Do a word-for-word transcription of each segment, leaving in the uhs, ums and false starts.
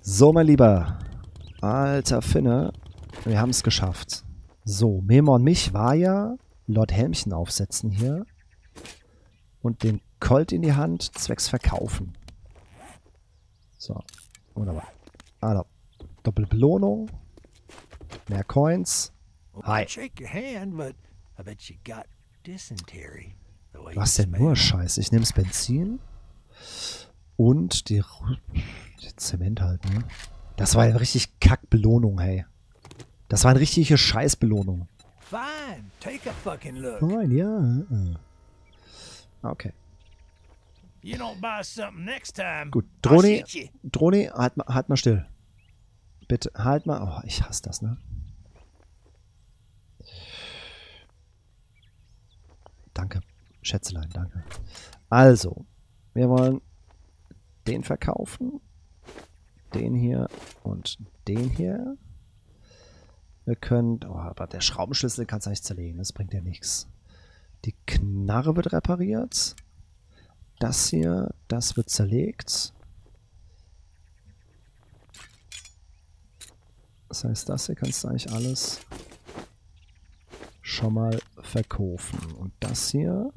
So, mein Lieber. Alter Finne. Wir haben es geschafft. So, Memo und mich war ja Lord Helmchen aufsetzen hier. Und den Colt in die Hand, zwecks Verkaufen. So, wunderbar. Also, Doppelbelohnung. Mehr Coins. Hi. Was denn nur Scheiß? Ich nehme das Benzin. Und die, die Zement halt, ne? Das war eine richtig Kackbelohnung, hey. Das war eine richtige Scheißbelohnung. Fine, take a fucking look. Fine, ja. Okay. You don't buy something next time. Gut, Droni, Droni, halt mal, halt mal still. Bitte, halt mal. Oh, ich hasse das, ne? Danke, Schätzelein, danke. Also, wir wollen den verkaufen, den hier und den hier. Wir können, oh, aber der Schraubenschlüssel kannst du eigentlich zerlegen, das bringt ja nichts. Die Knarre wird repariert. Das hier, das wird zerlegt. Das heißt, das hier kannst du eigentlich alles schon mal verkaufen. Und das hier...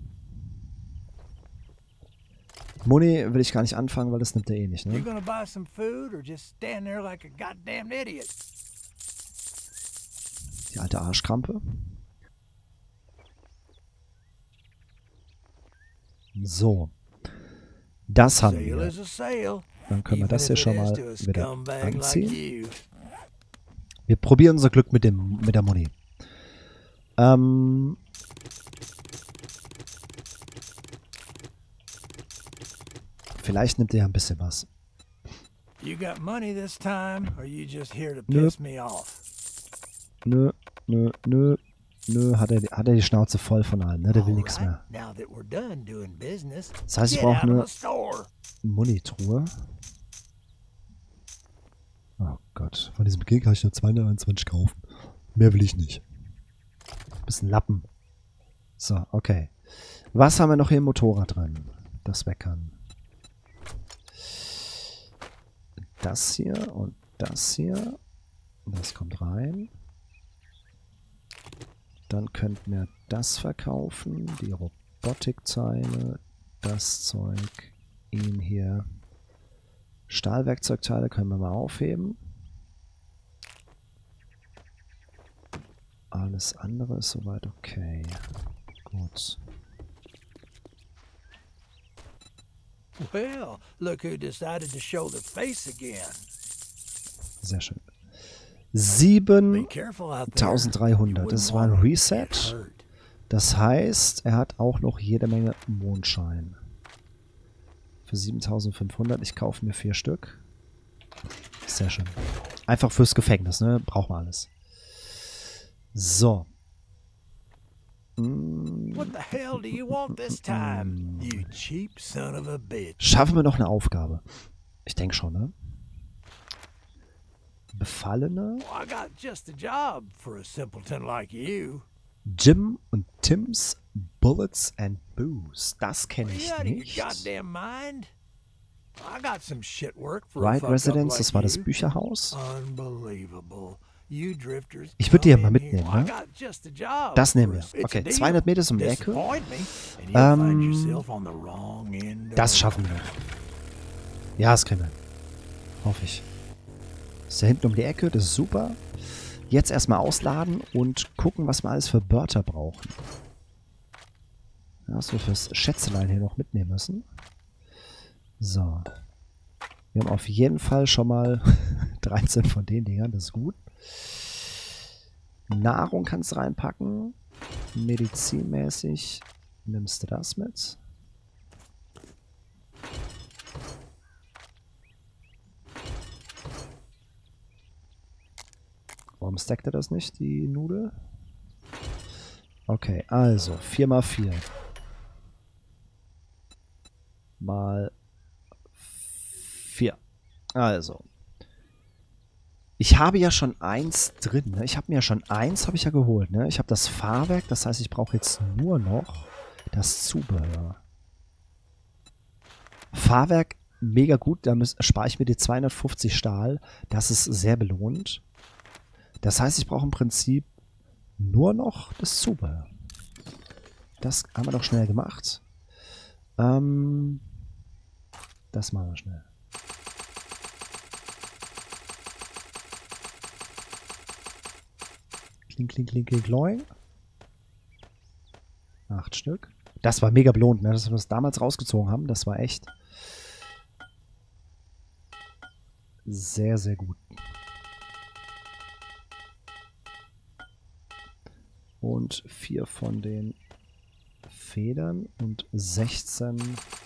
Muni will ich gar nicht anfangen, weil das nimmt er eh nicht, ne? Die alte Arschkrampe. So. Das haben wir. Dann können wir das hier schon mal wieder anziehen. Wir probieren unser Glück mit, dem, mit der Muni. Ähm... Vielleicht nimmt er ja ein bisschen was. Nö. Nö, nö, nö, nö. Hat er, hat er die Schnauze voll von allem, ne? Der will nichts mehr. Das heißt, ich brauche eine Munitruhe. Oh Gott. Von diesem Gig kann ich nur zweihunderteinundzwanzig kaufen. Mehr will ich nicht. Bisschen Lappen. So, okay. Was haben wir noch hier im Motorrad drin? Das weg kann. Das hier und das hier. Das kommt rein. Dann könnten wir das verkaufen. Die Robotikteile. Das Zeug. Ihn hier. Stahlwerkzeugteile können wir mal aufheben. Alles andere ist soweit okay. Gut. Well, look who decided to show their face again. Sehr schön. siebentausenddreihundert. Das war ein Reset. Das heißt, er hat auch noch jede Menge Mondschein. Für siebentausendfünfhundert. Ich kaufe mir vier Stück. Sehr schön. Einfach fürs Gefängnis, ne? Braucht man alles. So. What the hell do you want this time, you cheap son of a bitch? Schaffen wir noch eine Aufgabe? Ich denke schon, ne? Befallene. Oh, I got just a job for a simpleton like you. Jim und Tim's Bullets and Booze. Das kenne ich well, nicht. Goddamn mind. I got some shit work for Right a Residence, like das war das you. Bücherhaus. Unbelievable. Ich würde die ja mal mitnehmen, ne? Das nehmen wir. Okay, zweihundert Meter ist um die Ecke. Ähm, das schaffen wir. Ja, das kriegen wir. Hoffe ich. Ist da hinten um die Ecke, das ist super. Jetzt erstmal ausladen und gucken, was wir alles für Wörter brauchen. Ja, was wir fürs Schätzelein hier noch mitnehmen müssen. So. Wir haben auf jeden Fall schon mal dreizehn von den Dingern, das ist gut. Nahrung kannst du reinpacken. Medizinmäßig nimmst du das mit. Warum stackt er das nicht, die Nudel? Okay, also vier mal vier. Mal vier. Also. Ich habe ja schon eins drin. Ne? Ich habe mir ja schon eins habe ich ja geholt. Ne? Ich habe das Fahrwerk, das heißt, ich brauche jetzt nur noch das Zubehör. Fahrwerk mega gut. Da spare ich mir die zweihundertfünfzig Stahl. Das ist sehr belohnt. Das heißt, ich brauche im Prinzip nur noch das Zubehör. Das haben wir doch schnell gemacht. Ähm, das machen wir schnell. Kling, kling, kling, kling, kloing. Acht Stück. Das war mega belohnt, ne? Dass wir das damals rausgezogen haben. Das war echt sehr, sehr gut. Und vier von den Federn und sechzehn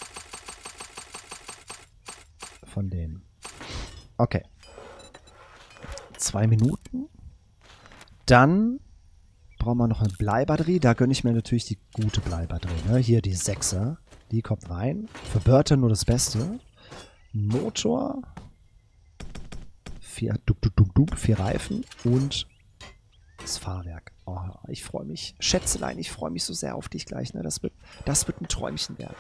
von denen. Okay. Zwei Minuten. Dann brauchen wir noch eine Bleibatterie. Da gönne ich mir natürlich die gute Bleibatterie. Ne? Hier die Sechser. Die kommt rein. Für Wörter nur das Beste. Motor. Vier, duck, duck, duck, duck, vier Reifen und das Fahrwerk. Oh, ich freue mich. Schätzelein, ich freue mich so sehr auf dich gleich. Ne? Das wird, das wird ein Träumchen werden.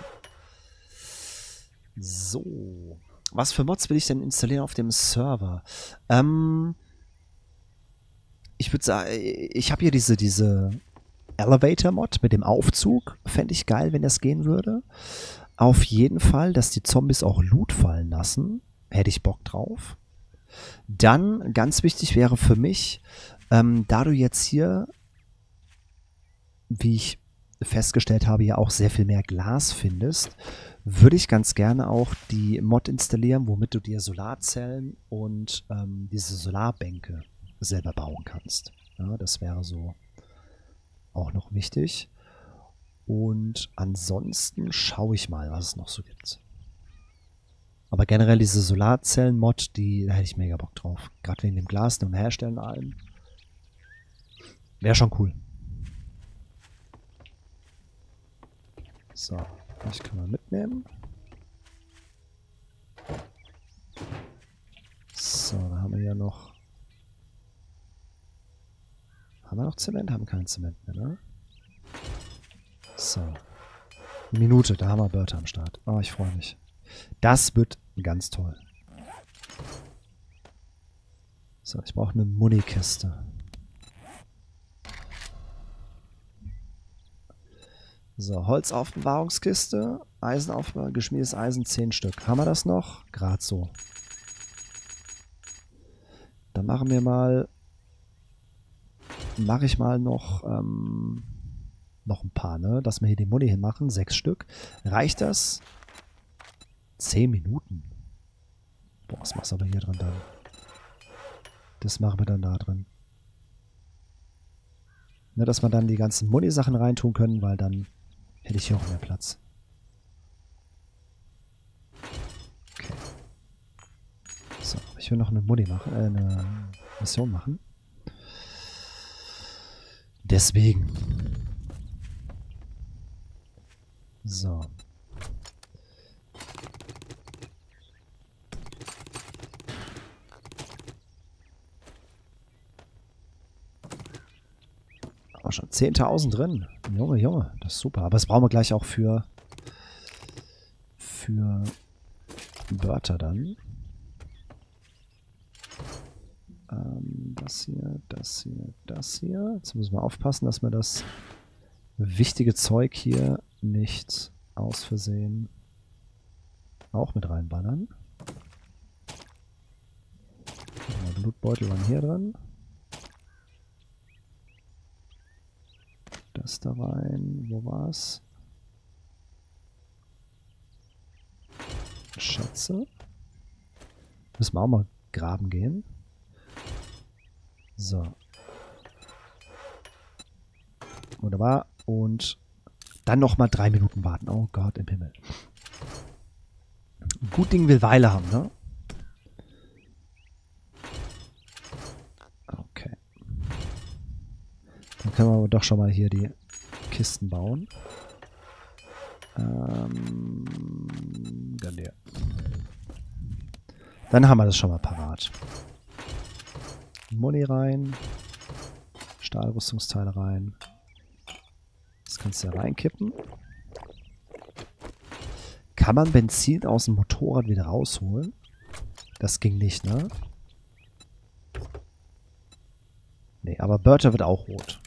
So. Was für Mods will ich denn installieren auf dem Server? Ähm... Ich würde sagen, ich habe hier diese, diese Elevator-Mod mit dem Aufzug. Fände ich geil, wenn das gehen würde. Auf jeden Fall, dass die Zombies auch Loot fallen lassen. Hätte ich Bock drauf. Dann, ganz wichtig wäre für mich, ähm, da du jetzt hier, wie ich festgestellt habe, ja auch sehr viel mehr Glas findest, würde ich ganz gerne auch die Mod installieren, womit du dir Solarzellen und ähm, diese Solarbänke selber bauen kannst. Ja, das wäre so auch noch wichtig. Und ansonsten schaue ich mal, was es noch so gibt. Aber generell diese Solarzellen-Mod, die, da hätte ich mega Bock drauf. Gerade wegen dem Glas und dem Herstellen und allem. Wäre schon cool. So, das kann man mitnehmen. So, da haben wir ja noch. Haben wir noch Zement? Haben keinen Zement mehr, ne? So. Eine Minute, da haben wir Wörter am Start. Oh, ich freue mich. Das wird ganz toll. So, ich brauche eine Munikiste. So, Holzaufbewahrungskiste, Eisenaufbewahrung, geschmiedetes Eisen, zehn Stück. Haben wir das noch? Gerade so. Dann machen wir mal mache ich mal noch ähm, noch ein paar, ne? Dass wir hier die Muni hinmachen. Sechs Stück. Reicht das? Zehn Minuten. Boah, was machst du aber hier drin dann? Das machen wir dann da drin. Ne, dass wir dann die ganzen Muni-Sachen reintun können, weil dann hätte ich hier auch mehr Platz. Okay. So, ich will noch eine Muni machen, äh, eine Mission machen. Deswegen. So. Aber schon zehntausend drin. Junge, Junge, das ist super. Aber das brauchen wir gleich auch für für Wörter dann. Ähm, das hier, das hier, das hier. Jetzt müssen wir aufpassen, dass wir das wichtige Zeug hier nicht aus Versehen auch mit reinballern. Die Blutbeutel waren hier drin. Das da rein. Wo war's? Schätze. Müssen wir auch mal graben gehen. So. Wunderbar. Und dann nochmal drei Minuten warten. Oh Gott im Himmel. Gut Ding will Weile haben, ne? Okay. Dann können wir aber doch schon mal hier die Kisten bauen. Ähm, dann der. Dann haben wir das schon mal parat. Muni rein. Stahlrüstungsteile rein. Das kannst du ja reinkippen. Kann man Benzin aus dem Motorrad wieder rausholen? Das ging nicht, ne? Nee, aber Bertha wird auch rot.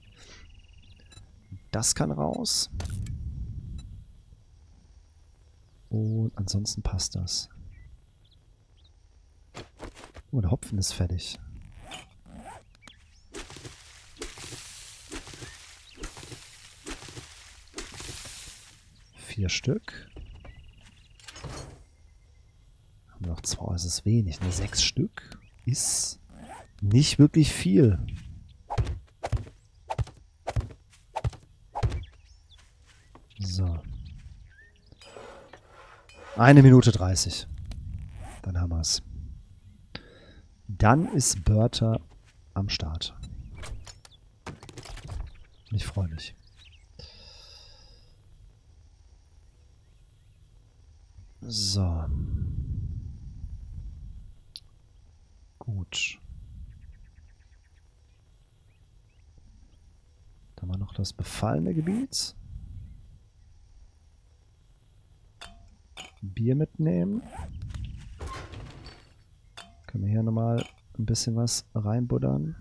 Das kann raus. Und ansonsten passt das. Oh, der Hopfen ist fertig. Vier Stück. Haben wir noch zwei, das ist wenig. Ne? Sechs Stück ist nicht wirklich viel. So. Eine Minute dreißig. Dann haben wir es. Dann ist Bertha am Start. Ich freue mich. So. Gut. Dann haben wir noch das befallene Gebiet. Bier mitnehmen. Können wir hier nochmal ein bisschen was reinbuddern.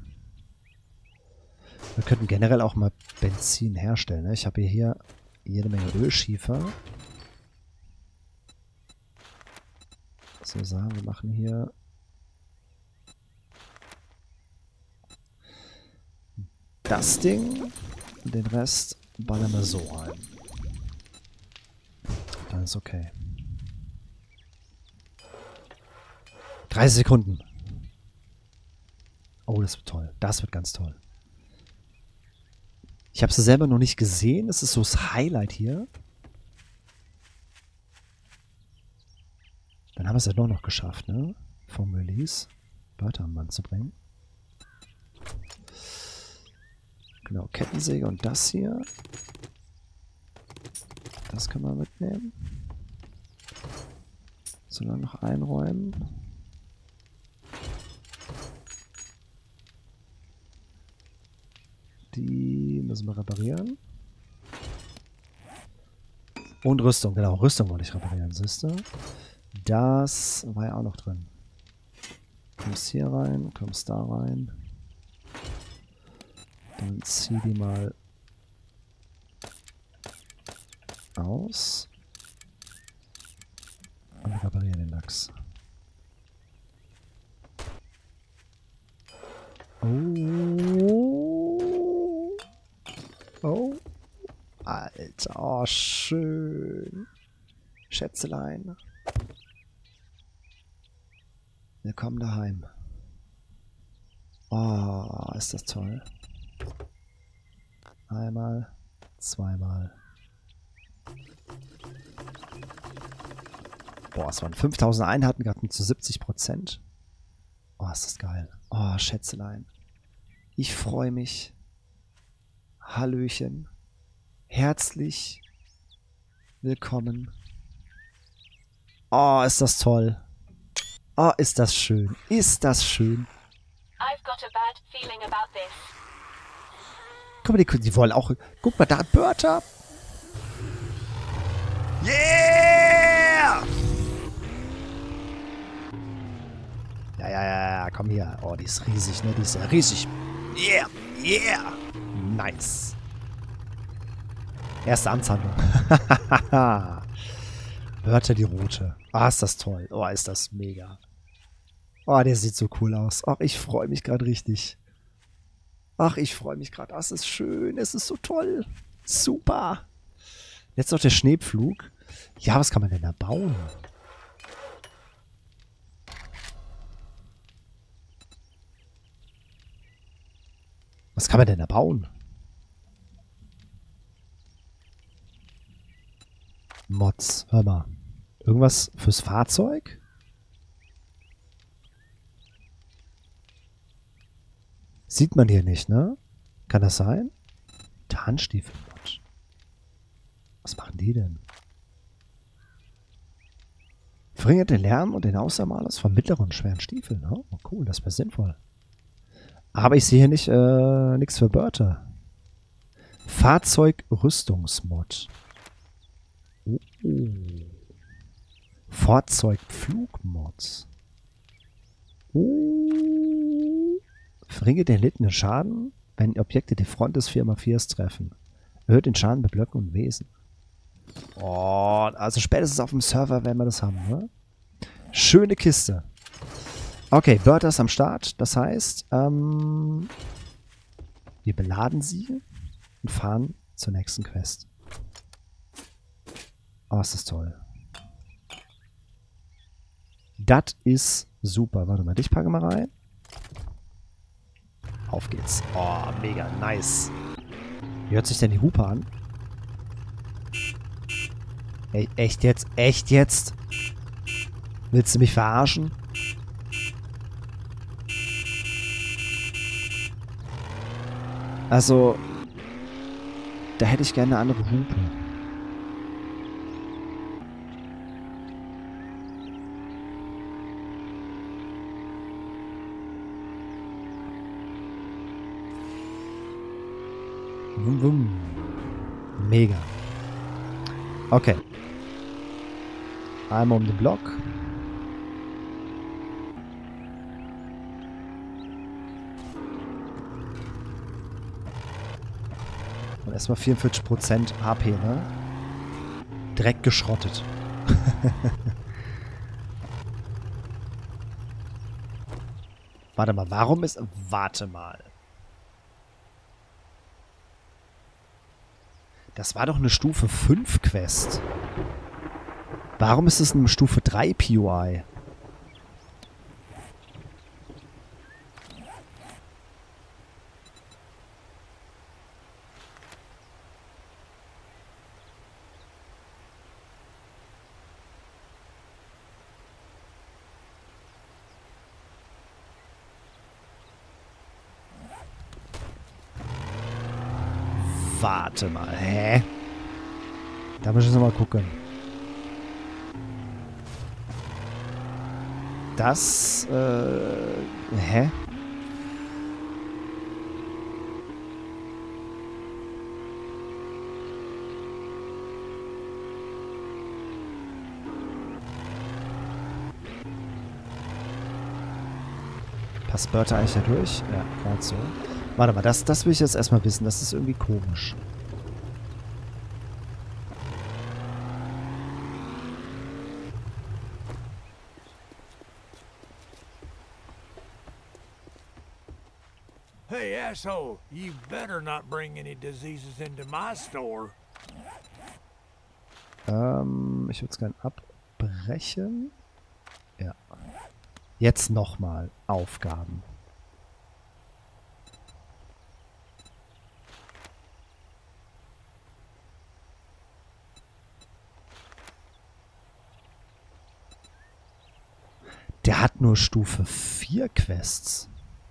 Wir könnten generell auch mal Benzin herstellen. Ne? Ich habe hier jede Menge Ölschiefer. So sagen, wir machen hier das Ding und den Rest ballern wir so rein. Dann ist okay. dreißig Sekunden. Oh, das wird toll. Das wird ganz toll. Ich habe sie selber noch nicht gesehen. Das ist so das Highlight hier. Dann haben wir es ja doch noch geschafft, ne? Vom Release. Bertha am Mann zu bringen. Genau, Kettensäge und das hier. Das können wir mitnehmen. So, dann noch einräumen. Die müssen wir reparieren. Und Rüstung, genau. Rüstung wollte ich reparieren, siehst du? Das war ja auch noch drin. Kommst hier rein, kommst da rein. Dann zieh die mal aus. Und reparieren den Lachs. Oh. Oh. Alter, oh, schön. Schätzelein. Willkommen daheim. Oh, ist das toll. Einmal, zweimal. Boah, es waren fünftausend Einheiten, wir hatten zu siebzig Prozent. Oh, ist das geil. Oh, Schätzelein. Ich freue mich. Hallöchen. Herzlich willkommen. Oh, ist das toll. Oh, ist das schön. Ist das schön. Guck mal, die, die wollen auch... Guck mal, da, Bertha. Yeah! Ja, ja, ja, komm hier. Oh, die ist riesig, ne? Die ist ja riesig. Yeah, yeah. Nice. Erste Amtshandlung. Bertha die Rote. Ah, ist das toll. Oh, ist das mega. Oh, der sieht so cool aus. Ach, ich freue mich gerade richtig. Ach, ich freue mich gerade. Das ist schön. Es ist so toll. Super. Jetzt noch der Schneepflug. Ja, was kann man denn da bauen? Was kann man denn da bauen? Mods, hör mal. Irgendwas fürs Fahrzeug? Sieht man hier nicht, ne? Kann das sein? Tarnstiefel-Mod. Was machen die denn? Verringert den Lärm und den Außermalers von mittleren und schweren Stiefeln. Oh, cool, das wäre sinnvoll. Aber ich sehe hier nicht äh, nichts für Bertha. Fahrzeug-Rüstungsmod. Oh, oh. Fahrzeugpflugmods. Oh. Verringert den erlittenen Schaden, wenn Objekte die Front des vier mal viers treffen. Erhöht den Schaden bei Blöcken und Wesen. Oh, also spätestens auf dem Server werden wir das haben, ne? Schöne Kiste. Okay, Bertha ist am Start. Das heißt, ähm, wir beladen sie und fahren zur nächsten Quest. Oh, ist das toll. Das ist super. Warte mal, dich packe mal rein. Auf geht's. Oh, mega nice. Wie hört sich denn die Hupe an? Ey, echt jetzt? Echt jetzt? Willst du mich verarschen? Also, da hätte ich gerne eine andere Hupe. Wum, wum. Mega. Okay. Einmal um den Block. Und erstmal vierundvierzig Prozent H P, ne? Direkt geschrottet. Warte mal, warum ist... Warte mal. Das war doch eine Stufe fünf Quest. Warum ist es eine Stufe drei P O I? Warte mal, hä? Da muss ich jetzt mal gucken. Das, äh, hä? Passt Bertha eigentlich da durch? Ja, gerade so. Warte mal, das, das will ich jetzt erstmal wissen. Das ist irgendwie komisch. Hey, asshole, you better not bring any diseases into my store. Ähm, ich würde es gerne abbrechen. Ja. Jetzt nochmal Aufgaben. Der hat nur Stufe vier Quests.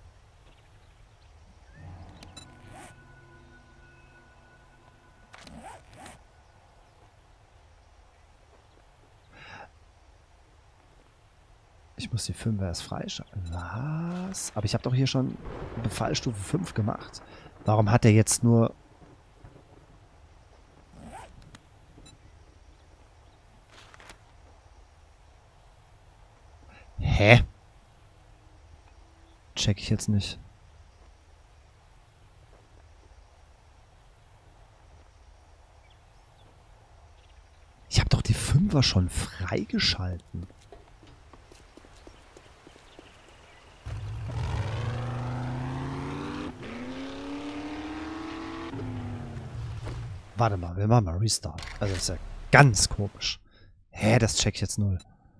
Ich muss die fünfer erst freischalten. Was? Aber ich habe doch hier schon Befallstufe fünf gemacht. Warum hat er jetzt nur... Hä? Check ich jetzt nicht. Ich habe doch die Fünfer schon freigeschalten. Warte mal, wir machen mal Restart. Also das ist ja ganz komisch. Hä, das check ich jetzt null.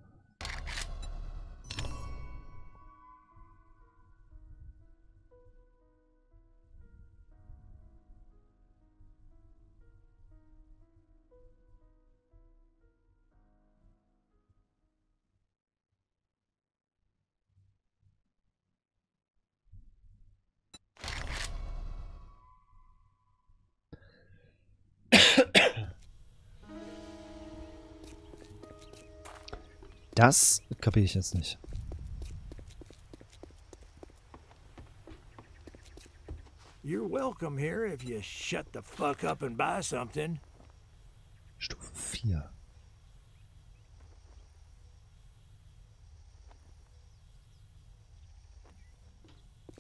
Das kapiere ich jetzt nicht. You're welcome here if you shut the fuck up and buy something. Stufe vier.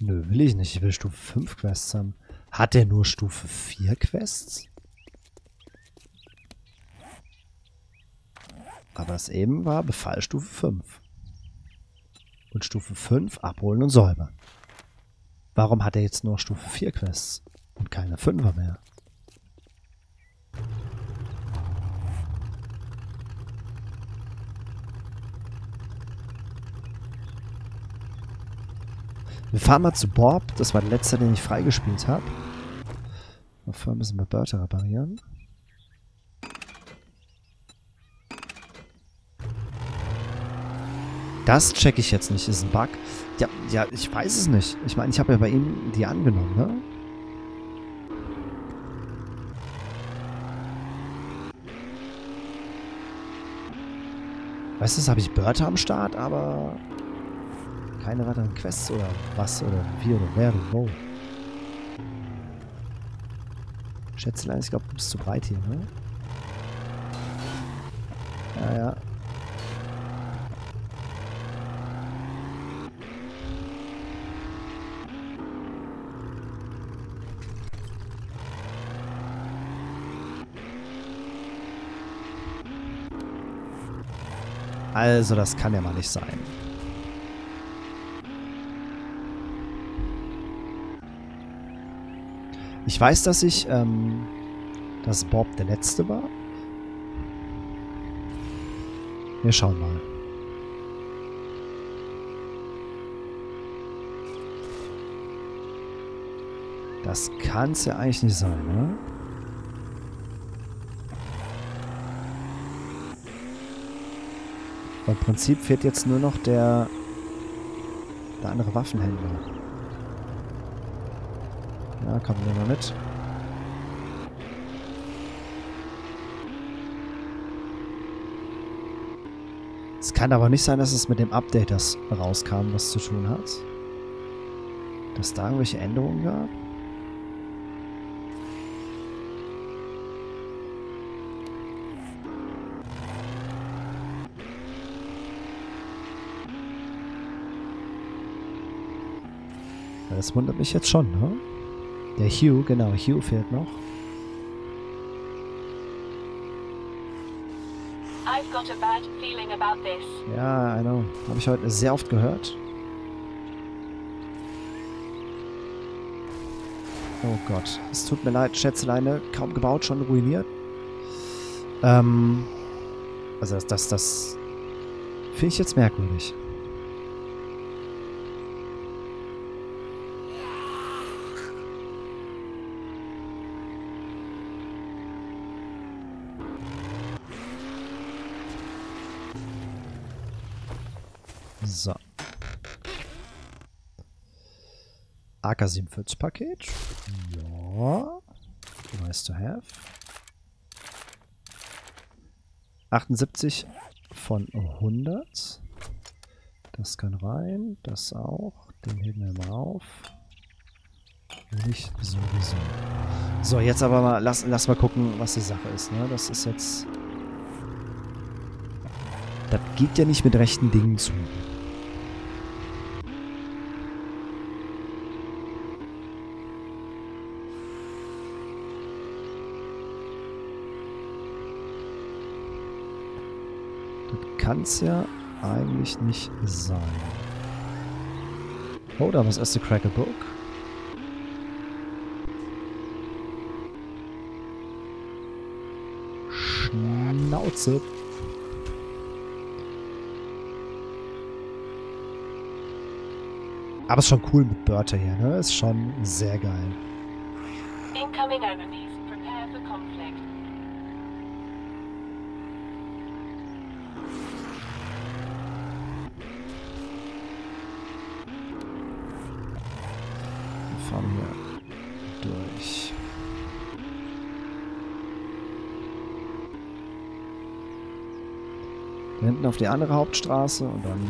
Nö, will ich nicht. Ich will Stufe fünf Quests haben. Hat der nur Stufe vier Quests? Aber das eben war Befall Stufe fünf. Und Stufe fünf abholen und säubern. Warum hat er jetzt nur Stufe vier Quests und keine fünfer mehr? Wir fahren mal zu Bob. Das war der letzte, den ich freigespielt habe. Dafür müssen wir Börter reparieren. Das checke ich jetzt nicht. Ist ein Bug. Ja, ja, ich weiß es nicht. Ich meine, ich habe ja bei ihm die angenommen, ne? Weißt du, habe ich Börter am Start, aber keine weiteren Quests oder was oder wie oder wer oder wo. Schätzelein, ich glaube, du bist zu breit hier, ne? Ja, ja. Also, das kann ja mal nicht sein. Ich weiß, dass ich, ähm, dass Bob der Letzte war. Wir schauen mal. Das kann es ja eigentlich nicht sein, ne? Im Prinzip fehlt jetzt nur noch der, der andere Waffenhändler. Ja, kommen wir mal mit. Es kann aber nicht sein, dass es mit dem Update, das rauskam, was zu tun hat. Dass da irgendwelche Änderungen gab. Das wundert mich jetzt schon, ne? Der Hugh, genau, Hugh fehlt noch. I've got a bad feeling about this. Ja, I know. Habe ich heute sehr oft gehört. Oh Gott. Es tut mir leid, Schätzeleine. Kaum gebaut, schon ruiniert. Ähm. Also das, das, das finde ich jetzt merkwürdig. So. A K siebenundvierzig Paket. Ja. Nice to have. achtundsiebzig von hundert. Das kann rein. Das auch. Den heben wir mal auf. Nicht sowieso. So, jetzt aber mal, lass, lass mal gucken, was die Sache ist. Ne? Das ist jetzt... Das geht ja nicht mit rechten Dingen zu. Kann es ja eigentlich nicht sein. Oh, da war das erste Cracker Book. Schnauze. Aber ist schon cool mit Börter hier, ne? Ist schon sehr geil. Incoming enemies. Prepare for conflict. Wir fahren hier durch. Da hinten auf die andere Hauptstraße und dann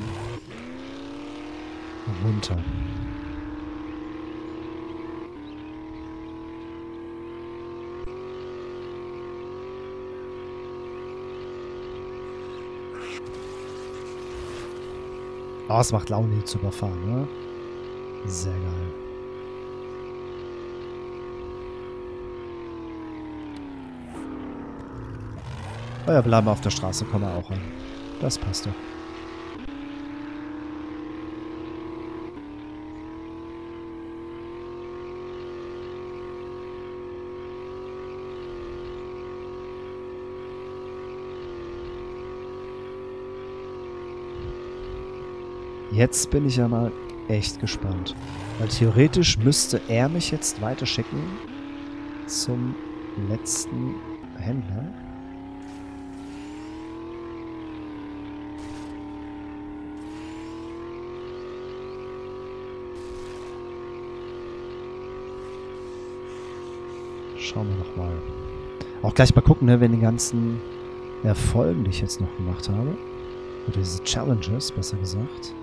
runter. Oh, es macht Laune, hier zu überfahren, ne? Sehr geil. Oh ja, bleiben wir auf der Straße, kommen wir auch an. Das passt doch. Jetzt bin ich ja mal echt gespannt. Weil theoretisch müsste er mich jetzt weiter schicken zum letzten Händler. Schauen wir noch mal. Auch gleich mal gucken, ne, wenn die ganzen Erfolge, die ich jetzt noch gemacht habe. Oder diese Challenges, besser gesagt.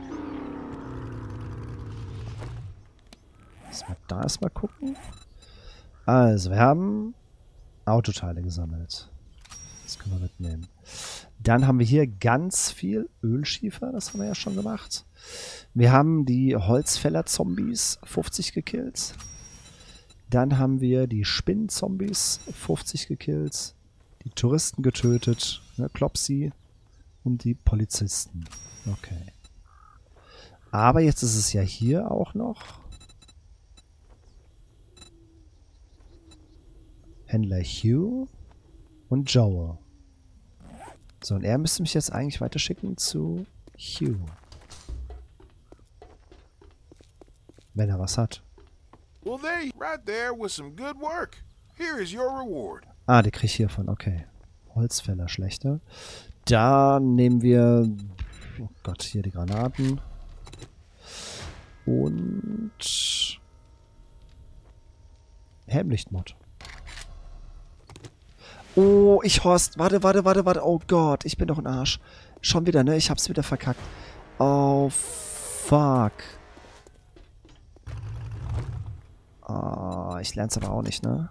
Da erstmal gucken. Also, wir haben Autoteile gesammelt. Das können wir mitnehmen. Dann haben wir hier ganz viel Ölschiefer. Das haben wir ja schon gemacht. Wir haben die Holzfäller-Zombies fünfzig gekillt. Dann haben wir die Spinnen-Zombies fünfzig gekillt. Die Touristen getötet. Ne, Klopsi. Und die Polizisten. Okay. Aber jetzt ist es ja hier auch noch Händler Hugh und Joel. So, und er müsste mich jetzt eigentlich weiterschicken zu Hugh. Wenn er was hat. Well, there, right there was some good work. Here is your reward. Ah, die krieg ich hiervon, okay. Holzfäller, schlechter. Da nehmen wir, oh Gott, hier die Granaten. Und Helmlichtmod. Oh, ich Horst. Warte, warte, warte, warte. Oh Gott, ich bin doch ein Arsch. Schon wieder, ne? Ich hab's wieder verkackt. Oh, fuck. Oh, ich lern's aber auch nicht, ne?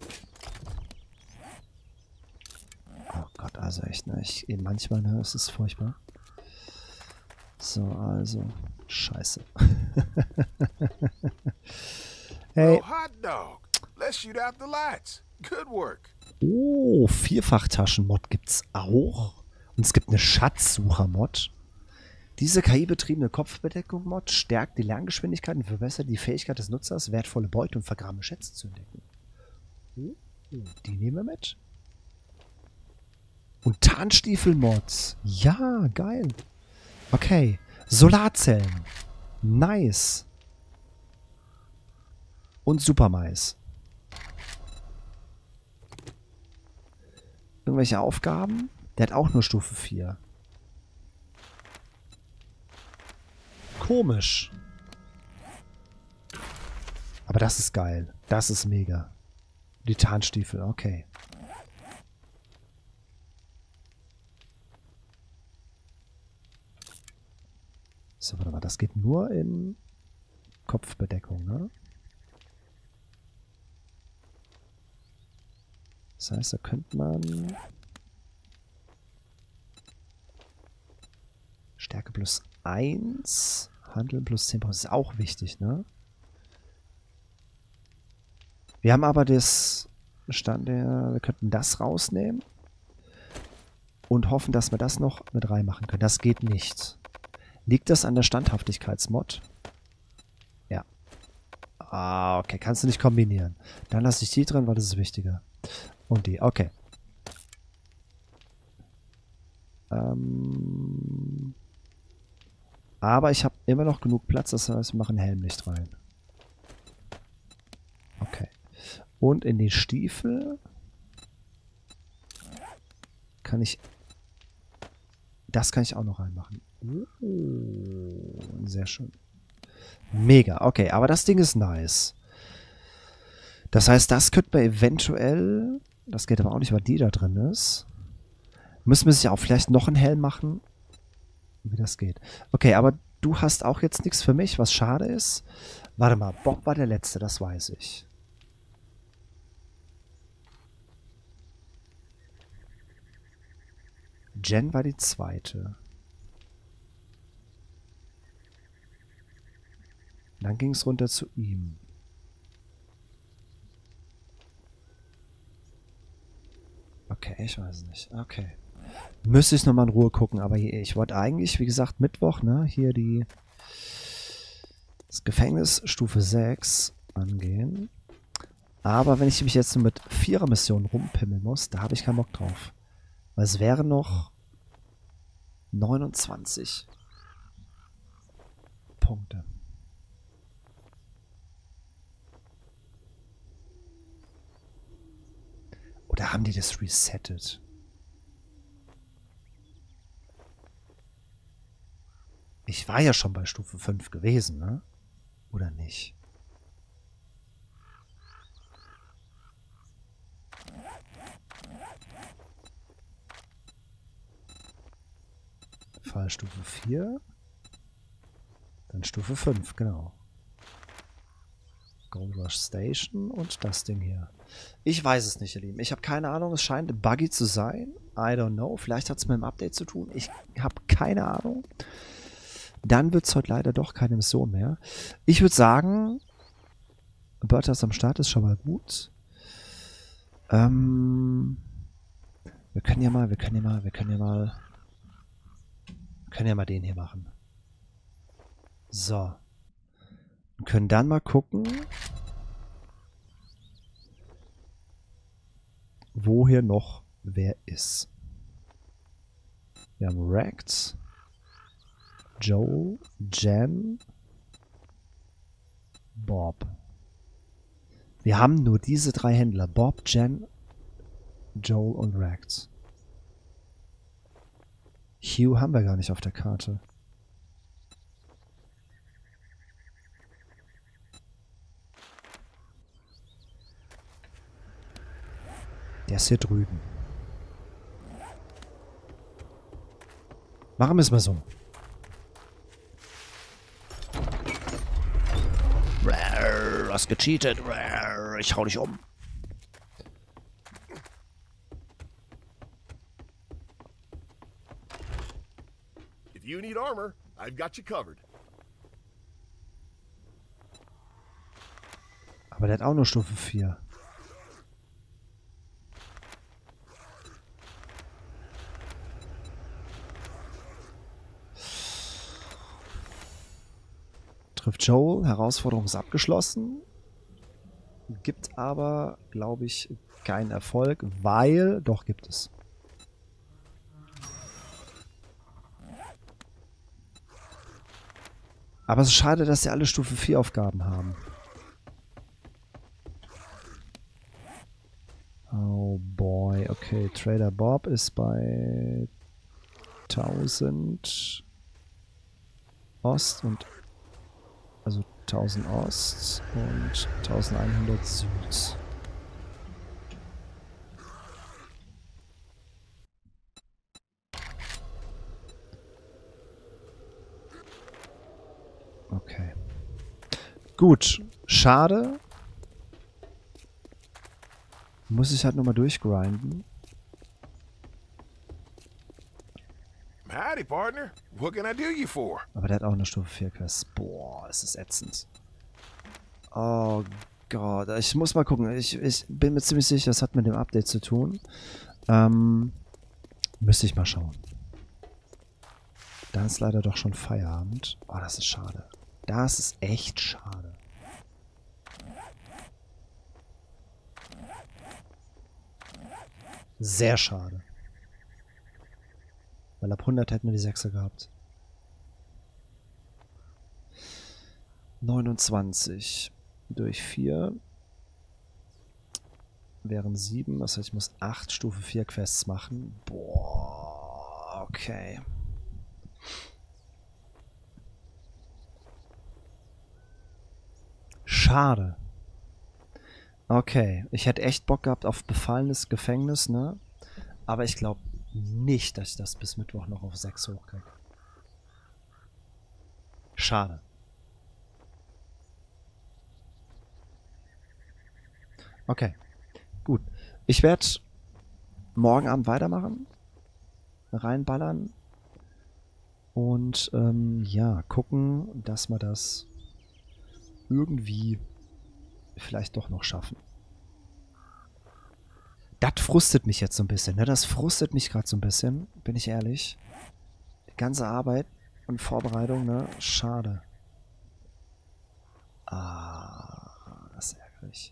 Oh Gott, also echt, ne? Ich, manchmal, ne? Es ist furchtbar. So, also. Scheiße. Hey. Oh, hot dog. Let's shoot out the lights. Good work. Oh, Vierfachtaschen-Mod gibt's auch. Und es gibt eine Schatzsucher-Mod. Diese K I-betriebene Kopfbedeckung-Mod stärkt die Lerngeschwindigkeit und verbessert die Fähigkeit des Nutzers, wertvolle Beute und vergrabene Schätze zu entdecken. Oh, die nehmen wir mit. Und Tarnstiefel-Mods. Ja, geil. Okay. Solarzellen. Nice. Und Supermais. Irgendwelche Aufgaben? Der hat auch nur Stufe vier. Komisch. Aber das ist geil. Das ist mega. Die Tarnstiefel, okay. So, warte mal. Das geht nur in Kopfbedeckung, ne? Das heißt, da könnte man Stärke plus eins, Handeln plus zehn Prozent. Das ist auch wichtig, ne? Wir haben aber das Stand der, wir könnten das rausnehmen und hoffen, dass wir das noch mit reinmachen können. Das geht nicht. Liegt das an der Standhaftigkeitsmod? Ja. Ah, okay. Kannst du nicht kombinieren. Dann lasse ich die drin, weil das ist wichtiger. Und die, okay. Ähm, aber ich habe immer noch genug Platz, das heißt, wir machen Helmlicht rein. Okay. Und in die Stiefel kann ich, das kann ich auch noch reinmachen. Uh, sehr schön. Mega, okay, aber das Ding ist nice. Das heißt, das könnte man eventuell, das geht aber auch nicht, weil die da drin ist. Müssen wir sich auch vielleicht noch einen Helm machen, wie das geht. Okay, aber du hast auch jetzt nichts für mich, was schade ist. Warte mal, Bob war der Letzte, das weiß ich. Jen war die Zweite. Dann ging es runter zu ihm. Okay, ich weiß es nicht. Okay. Müsste ich nochmal in Ruhe gucken, aber hier, ich wollte eigentlich, wie gesagt, Mittwoch, ne, hier die das Gefängnis Stufe sechs angehen. Aber wenn ich mich jetzt nur mit Vierer-Missionen rumpimmeln muss, da habe ich keinen Bock drauf. Weil es wären noch neunundzwanzig Punkte. Oder haben die das resettet? Ich war ja schon bei Stufe fünf gewesen, ne? Oder nicht? Fallstufe vier. Dann Stufe fünf, genau. Gold Rush Station und das Ding hier. Ich weiß es nicht, ihr Lieben. Ich habe keine Ahnung. Es scheint buggy zu sein. I don't know. Vielleicht hat es mit dem Update zu tun. Ich habe keine Ahnung. Dann wird es heute leider doch keine Mission mehr. Ich würde sagen, Berthas am Start ist schon mal gut. Ähm, wir können ja mal, wir können ja mal, wir können ja mal, wir können ja mal den hier machen. So. Wir können dann mal gucken, wo hier noch wer ist. Wir haben Rex, Joel, Jen, Bob. Wir haben nur diese drei Händler. Bob, Jen, Joel und Rex. Hugh haben wir gar nicht auf der Karte. Der ist hier drüben. Machen wir es mal so. Du hast gecheatet. Ich hau dich um. If you need armor, I've got you covered. Aber der hat auch nur Stufe vier. Trifft Joel, Herausforderung ist abgeschlossen. Gibt aber, glaube ich, keinen Erfolg, weil... Doch, gibt es. Aber es ist schade, dass sie alle Stufe vier Aufgaben haben. Oh boy, okay. Trader Bob ist bei tausend Ost und... Also tausend Ost und eintausendeinhundert Süd. Okay. Gut. Schade. Muss ich halt nochmal durchgrinden. Howdy, partner. What can I do you for? Aber der hat auch eine Stufe vier Quest. Boah, es ist ätzend. Oh Gott, ich muss mal gucken. Ich, ich bin mir ziemlich sicher, das hat mit dem Update zu tun. Ähm, müsste ich mal schauen. Da ist leider doch schon Feierabend. Oh, das ist schade. Das ist echt schade. Sehr schade. Weil ab hundert hätten wir die sechser gehabt. neunundzwanzig durch vier wären sieben. Das heißt, ich muss acht Stufe vier Quests machen. Boah, okay. Schade. Okay, ich hätte echt Bock gehabt auf befallenes Gefängnis, ne? Aber ich glaube nicht, dass ich das bis Mittwoch noch auf sechs hochkriege. Schade. Okay, gut. Ich werde morgen Abend weitermachen, reinballern und ähm, ja, gucken, dass wir das irgendwie vielleicht doch noch schaffen. Das frustet mich jetzt so ein bisschen, ne? Das frustet mich gerade so ein bisschen, bin ich ehrlich. Die ganze Arbeit und Vorbereitung, ne? Schade. Ah, das ist ärgerlich.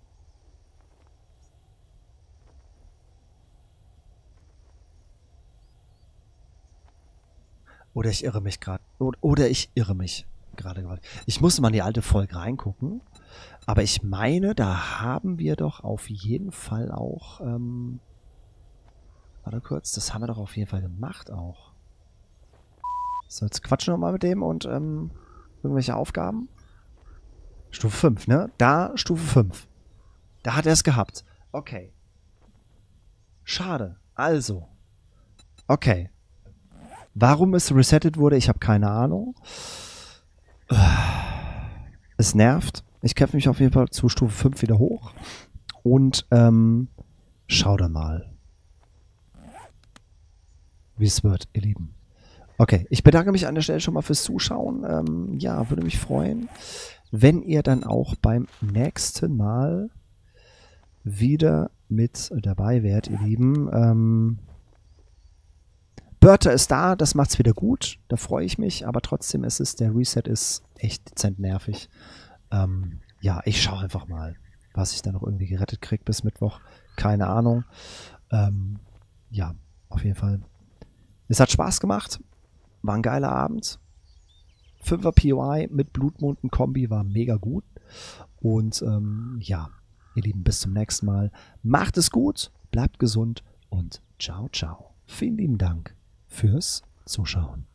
Oder ich irre mich gerade. Oder ich irre mich gerade gerade. Ich musste mal in die alte Folge reingucken. Aber ich meine, da haben wir doch auf jeden Fall auch... Ähm, warte kurz, das haben wir doch auf jeden Fall gemacht auch. So, jetzt quatschen wir mal mit dem und ähm, irgendwelche Aufgaben. Stufe fünf, ne? Da Stufe fünf. Da hat er es gehabt. Okay. Schade. Also. Okay. Warum es resettet wurde, ich habe keine Ahnung. Es nervt. Ich kämpfe mich auf jeden Fall zu Stufe fünf wieder hoch. Und ähm, schau da mal, wie es wird, ihr Lieben. Okay, ich bedanke mich an der Stelle schon mal fürs Zuschauen. Ähm, ja, würde mich freuen, wenn ihr dann auch beim nächsten Mal wieder mit dabei wärt, ihr Lieben. Ähm, Börter ist da, das macht's wieder gut, da freue ich mich, aber trotzdem ist es, der Reset ist echt dezent nervig. Ähm, ja, ich schaue einfach mal, was ich da noch irgendwie gerettet kriege bis Mittwoch. Keine Ahnung. Ähm, ja, auf jeden Fall. Es hat Spaß gemacht, war ein geiler Abend. Fünfer P O I mit Blutmunden-Kombi war mega gut. Und ähm, ja, ihr Lieben, bis zum nächsten Mal. Macht es gut, bleibt gesund und ciao, ciao. Vielen lieben Dank fürs Zuschauen.